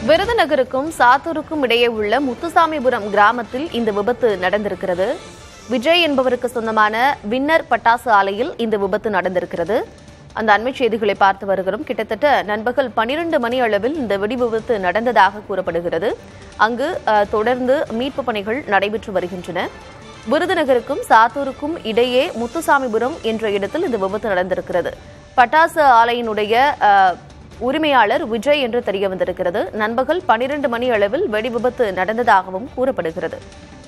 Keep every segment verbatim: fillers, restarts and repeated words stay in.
விருதுநகருக்கும் சாத்தூருக்கும் இடையே உள்ள முத்துசாமிபுரம் கிராமத்தில் இந்த விபத்து நடந்திருக்கிறது. விஜய் என்பவருக்கு சொந்தமான வின்னர் பட்டாசு ஆலையில் இந்த விபத்து நடந்திருக்கிறது. அந்த அண்மை செய்திகளை பார்த்து வருகிறோம். கிட்டத்தட்ட நண்பகல் பனிரெண்டு மணி அளவில் இந்த வெடி விபத்து நடந்ததாக கூறப்படுகிறது. அங்கு தொடர்ந்து மீட்பு பணிகள் நடைபெற்று வருகின்றன. விருதுநகருக்கும் சாத்தூருக்கும் இடையே முத்துசாமிபுரம் என்ற இடத்தில் இந்த விபத்து நடந்திருக்கிறது. பட்டாசு ஆலையினுடைய உரிமையாளர் விஜய் என்று தெரிய வந்திருக்கிறது. நண்பகல் பனிரெண்டு மணி அளவில் வெடி விபத்து நடந்ததாகவும் கூறப்படுகிறது.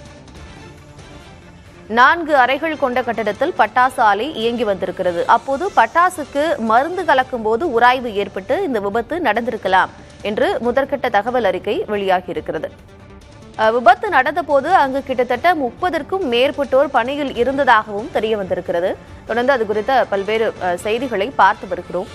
நான்கு அறைகள் கொண்ட கட்டடத்தில் பட்டாசு ஆலை இயங்கி வந்திருக்கிறது. அப்போது பட்டாசுக்கு மருந்து கலக்கும் போது உராய்வு ஏற்பட்டு இந்த விபத்து நடந்திருக்கலாம் என்று முதற்கட்ட தகவல் அறிக்கை வெளியாகியிருக்கிறது. விபத்து நடந்தபோது அங்கு கிட்டத்தட்ட முப்பதற்கும் மேற்பட்டோர் பணியில் இருந்ததாகவும் தெரிய வந்திருக்கிறது. தொடர்ந்து அது குறித்த பல்வேறு செய்திகளை பார்த்து வருகிறோம்.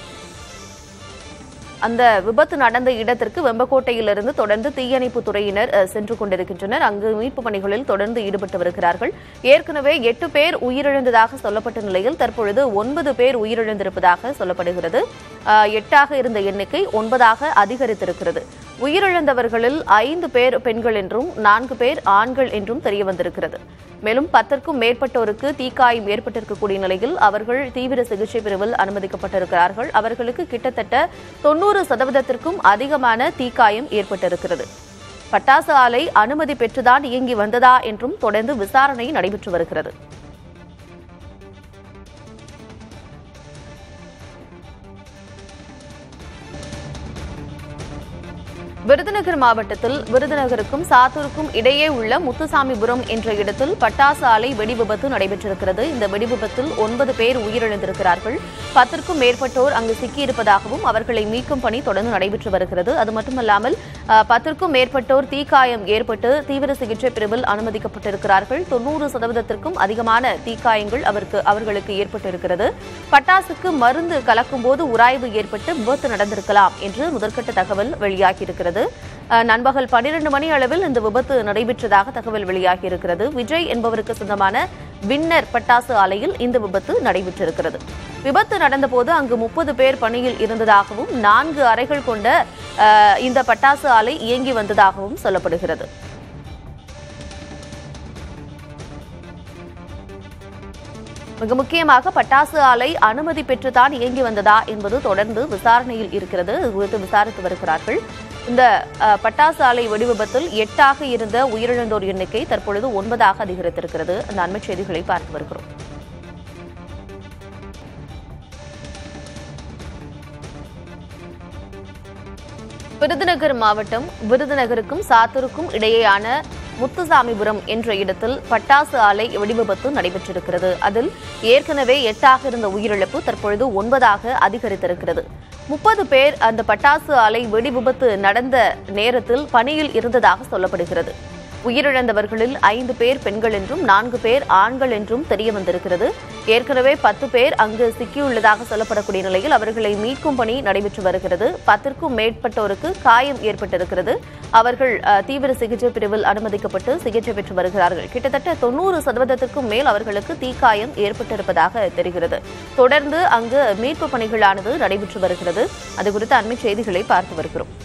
அந்த விபத்து நடந்த இடத்திற்கு வெம்பக்கோட்டையிலிருந்து தொடர்ந்து தீயணைப்பு துறையினர் சென்று கொண்டிருக்கின்றனர். அங்கு மீட்பு பணிகளில் தொடர்ந்து ஈடுபட்டு வருகிறார்கள். ஏற்கனவே எட்டு பேர் உயிரிழந்ததாக சொல்லப்பட்ட நிலையில் தற்பொழுது ஒன்பது பேர் உயிரிழந்திருப்பதாக சொல்லப்படுகிறது. எட்டாக இருந்த எண்ணிக்கை ஒன்பதாக அதிகரித்திருக்கிறது. உயிரிழந்தவர்களில் ஐந்து பேர் பெண்கள் என்றும் நான்கு பேர் ஆண்கள் என்றும் தெரிய வந்திருக்கிறது. மேலும் பத்திற்கும் மேற்பட்டோருக்கு தீக்காயம் ஏற்பட்டிருக்கக்கூடிய நிலையில் அவர்கள் தீவிர சிகிச்சை பிரிவில் அனுமதிக்கப்பட்டிருக்கிறார்கள். அவர்களுக்கு கிட்டத்தட்ட தொன்னூறு சதவீதத்திற்கும் அதிகமான தீக்காயம் ஏற்பட்டிருக்கிறது. பட்டாசு ஆலை அனுமதி பெற்றுதான் இயங்கி வந்ததா என்றும் தொடர்ந்து விசாரணை நடைபெற்று வருகிறது. விருதுநகர் மாவட்டத்தில் விருதுநகருக்கும் சாத்தூருக்கும் இடையே உள்ள முத்துசாமிபுரம் என்ற இடத்தில் பட்டாசு ஆலை வெடி விபத்து நடைபெற்றிருக்கிறது. இந்த வெடி விபத்தில் ஒன்பது பேர் உயிரிழந்திருக்கிறார்கள். பத்திற்கும் மேற்பட்டோர் அங்கு சிக்கியிருப்பதாகவும் அவர்களை மீட்கும் பணி தொடர்ந்து நடைபெற்று வருகிறது. அது மட்டுமல்லாமல் பத்திற்கும் மேற்பட்டோர் தீக்காயம் ஏற்பட்டு தீவிர சிகிச்சை பிரிவில் அனுமதிக்கப்பட்டிருக்கிறார்கள். தொன்னூறு சதவீதத்திற்கும் அதிகமான தீக்காயங்கள் அவருக்கு அவர்களுக்கு ஏற்பட்டிருக்கிறது. பட்டாசுக்கு மருந்து கலக்கும் போது உராய்வு ஏற்பட்டு விபத்து நடந்திருக்கலாம் என்று முதற்கட்ட தகவல் வெளியாகியிருக்கிறது. நண்பகல் பனிரெண்டு மணி அளவில் இந்த விபத்து நடைபெற்றதாக தகவல் வெளியாகியிருக்கிறது. விஜய் என்பவருக்கு சொந்தமான வின்னர் பட்டாசு ஆலையில் இந்த விபத்து நடைபெற்றிருக்கிறது. விபத்து நடந்தபோது அங்கு முப்பது பேர் பணியில் இருந்ததாகவும் நான்கு அறைகள் கொண்ட இந்த பட்டாசு ஆலை இயங்கி வந்ததாகவும் சொல்லப்படுகிறது. மிக முக்கியமாக பட்டாசு ஆலை அனுமதி பெற்றுதான் இயங்கி வந்ததா என்பது தொடர்ந்து விசாரணையில் இருக்கிறது. இது குறித்து விசாரித்து வருகிறார்கள். இந்த பட்டாசு ஆலை வெடி விபத்தில் எட்டாக இருந்த உயிரிழந்தோர் எண்ணிக்கை தற்பொழுது ஒன்பதாக அதிகரித்திருக்கிறது. அந்த அண்மை செய்திகளை பார்த்து வருகிறோம். விருதுநகர் மாவட்டம் விருதுநகருக்கும் சாத்தூருக்கும் இடையேயான முத்துசாமிபுரம் என்ற இடத்தில் பட்டாசு ஆலை வெடி விபத்து நடைபெற்றிருக்கிறது. அதில் ஏற்கனவே எட்டாக இருந்த உயிரிழப்பு தற்பொழுது ஒன்பதாக அதிகரித்திருக்கிறது. முப்பது பேர் அந்த பட்டாசு ஆலை வெடி விபத்து நடந்த நேரத்தில் பணியில் இருந்ததாக சொல்லப்படுகிறது. உயிரிழந்தவர்களில் ஐந்து பேர் பெண்கள் என்றும் நான்கு பேர் ஆண்கள் என்றும் தெரிய வந்திருக்கிறது. ஏற்கனவே பத்து பேர் அங்கு சிக்கியுள்ளதாக சொல்லப்படக்கூடிய நிலையில் அவர்களை மீட்கும் பணி நடைபெற்று வருகிறது. பத்திற்கும் மேற்பட்டோருக்கு காயம் ஏற்பட்டிருக்கிறது. அவர்கள் தீவிர சிகிச்சை பிரிவில் அனுமதிக்கப்பட்டு சிகிச்சை பெற்று வருகிறார்கள். கிட்டத்தட்ட தொன்னூறு சதவீதத்திற்கும் மேல் அவர்களுக்கு தீக்காயம் ஏற்பட்டிருப்பதாக தெரிகிறது. தொடர்ந்து அங்கு மீட்பு பணிகளானது நடைபெற்று வருகிறது. அது குறித்த அண்மை செய்திகளை பார்த்து வருகிறோம்.